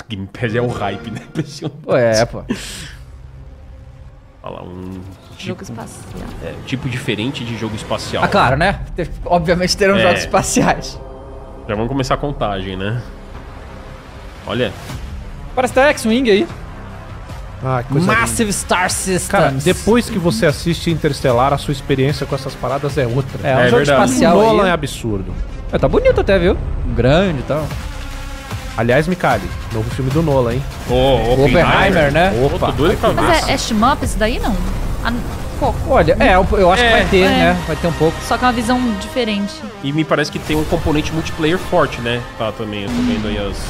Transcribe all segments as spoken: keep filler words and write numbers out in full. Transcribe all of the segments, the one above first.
Game Pass é o hype, né? Impressionante. Ué, pô. Olha lá, um Jogo tipo, espacial. é, tipo diferente de jogo espacial. Ah, claro, né? Te- Obviamente terão É. jogos espaciais. Já vamos começar a contagem, né? Olha. Parece até X-Wing aí. Ah, que coisa linda. Massive Star Systems. Cara, depois que você assiste Interstellar, a sua experiência com essas paradas é outra. É, um É jogo verdade. espacial o Nolan aí. é absurdo. É, tá bonito até, viu? Grande e tal. Aliás, Mikali, novo filme do Nolan, hein? Ô, oh, Oppenheimer, né? Opa, tô doido pra ver. Mas é, é shmup isso daí, não? Ah, pouco. Olha, é, eu acho É, que vai ter, é. né? Vai ter um pouco. Só que é uma visão diferente. E me parece que tem um componente multiplayer forte, né? Tá, também, eu tô vendo aí as...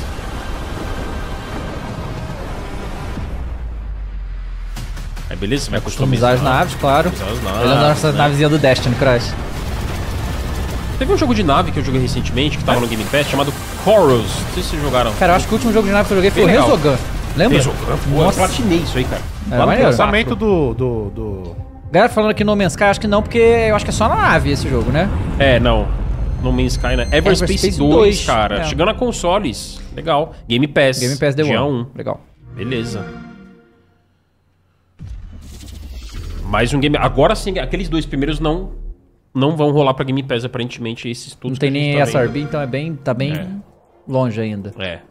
Aí beleza, você vai Customizar as naves, claro. Customizar as naves, Olhando as nossas né? navezinhas do Destiny, Crash. Teve um jogo de nave que eu joguei recentemente, que tava no Game Pass, chamado Chorus. Não sei se vocês jogaram. Cara, eu acho que o último jogo de nave que eu joguei foi o Bem legal. Resogun. Lembra? Resogun, pô, eu platinei isso aí, cara. É, Lá no maneiro. P S quatro. Lançamento do, do, do... Galera falando aqui no Man's Sky, acho que não, porque eu acho que é só na nave esse jogo, né? É, não. No Man's Sky, né? Everspace Everspace dois, dois, cara. é. Chegando a consoles. Legal. Game Pass. Game Pass Day dia One. um. Legal. Beleza. Mais um game... Agora sim, aqueles dois primeiros não, não vão rolar pra Game Pass, aparentemente, esses Não todos tem que a gente nem tá S R B, vendo. então é bem, tá bem É. longe ainda. É.